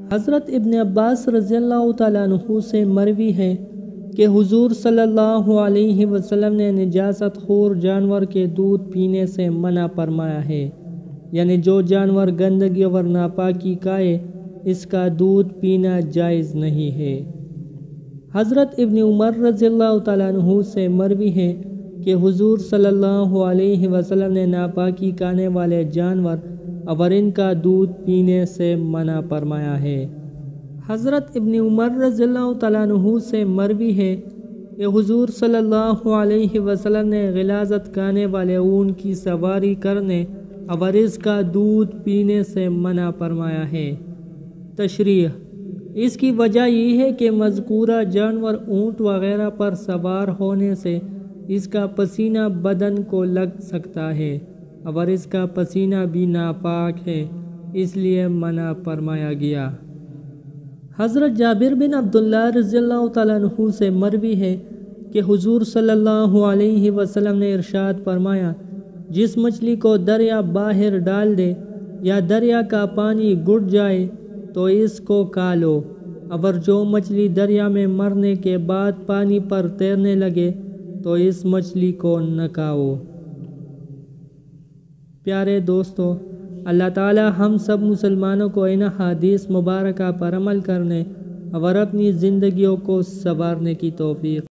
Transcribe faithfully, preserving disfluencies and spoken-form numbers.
حضرت ابن عباس رضی اللہ تعالیٰ عنہ سے مروی ہے کہ حضور صلی اللہ علیہ وسلم نے نجاست خور جانور کے دودھ پینے سے منع فرمایا ہے، یعنی جو جانور گندگی اور ناپاکی کھائے اس کا دودھ پینا جائز نہیں ہے۔ حضرت ابن عمر رضی اللہ تعالیٰ عنہ سے مروی ہے کہ حضور صلی اللہ علیہ وسلم نے ناپاکی کھانے والے جانور اور ان کا دودھ پینے سے منع فرمایا ہے۔ حضرت ابن عمر رضی اللہ تعالیٰ عنہ سے مروی ہے کہ حضور صلی اللہ علیہ وسلم نے غلاظت کھانے والے اونٹ کی سواری کرنے اور اس کا دودھ پینے سے منع فرمایا ہے۔ تشریح: اس کی وجہ یہ ہے کہ مذکورہ جانور اونٹ وغیرہ پر سوار ہونے سے اس کا پسینہ بدن کو لگ سکتا ہے اور اس کا پسینہ بھی ناپاک ہے، اس لیے منع فرمایا گیا۔ حضرت جابر بن عبداللہ رضی اللہ تعالیٰ عنہ سے مروی ہے کہ حضور صلی اللہ علیہ وسلم نے ارشاد فرمایا، جس مچھلی کو دریا باہر ڈال دے یا دریا کا پانی گھٹ جائے تو اس کو کھا لو، اور جو مچھلی دریا میں مرنے کے بعد پانی پر تیرنے لگے تو اس مچھلی کو نہ کھاؤ۔ پیارے دوستو، اللہ تعالی ہم سب مسلمانوں کو ان حدیث مبارکہ پر عمل کرنے اور اپنی زندگیوں کو سنوارنے کی توفیق